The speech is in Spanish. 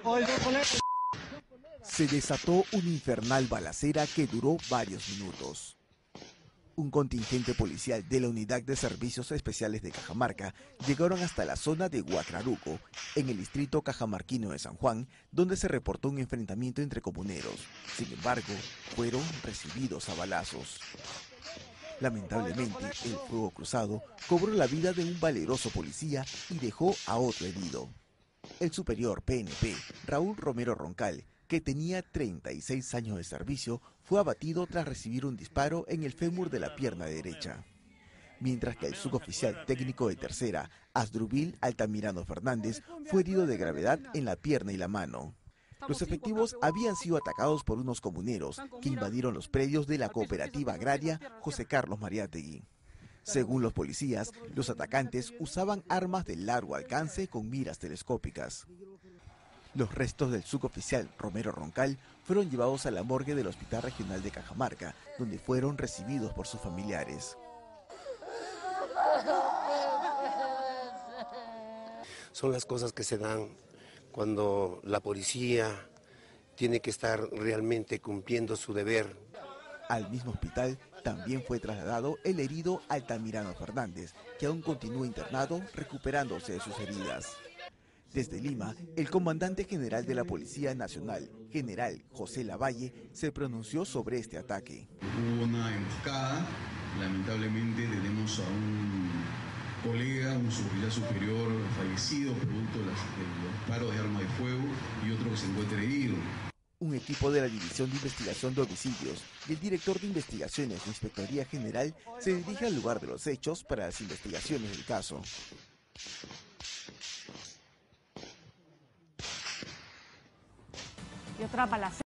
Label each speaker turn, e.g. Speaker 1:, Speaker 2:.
Speaker 1: Se desató una infernal balacera que duró varios minutos. Un contingente policial de la Unidad de Servicios Especiales de Cajamarca llegaron hasta la zona de Huacraruco, en el distrito cajamarquino de San Juan, donde se reportó un enfrentamiento entre comuneros. Sin embargo, fueron recibidos a balazos. Lamentablemente, el fuego cruzado cobró la vida de un valeroso policía y dejó a otro herido. El superior PNP, Raúl Romero Roncal, que tenía 36 años de servicio, fue abatido tras recibir un disparo en el fémur de la pierna derecha. Mientras que el suboficial técnico de tercera, Asdrúbil Altamirano Fernández, fue herido de gravedad en la pierna y la mano. Los efectivos habían sido atacados por unos comuneros que invadieron los predios de la cooperativa agraria José Carlos Mariátegui. Según los policías, los atacantes usaban armas de largo alcance con miras telescópicas. Los restos del suboficial Romero Roncal fueron llevados a la morgue del Hospital Regional de Cajamarca, donde fueron recibidos por sus familiares.
Speaker 2: Son las cosas que se dan cuando la policía tiene que estar realmente cumpliendo su deber.
Speaker 1: Al mismo hospital también fue trasladado el herido Altamirano Fernández, que aún continúa internado recuperándose de sus heridas. Desde Lima, el comandante general de la Policía Nacional, general José Lavalle, se pronunció sobre este ataque.
Speaker 3: Hubo una emboscada, lamentablemente tenemos a un colega, un suboficial superior fallecido producto de los disparos de arma de fuego y otro que se encuentra herido.
Speaker 1: Un equipo de la División de Investigación de Homicidios y el director de Investigaciones de Inspectoría General se dirige al lugar de los hechos para las investigaciones del caso.
Speaker 4: Y otra balacera.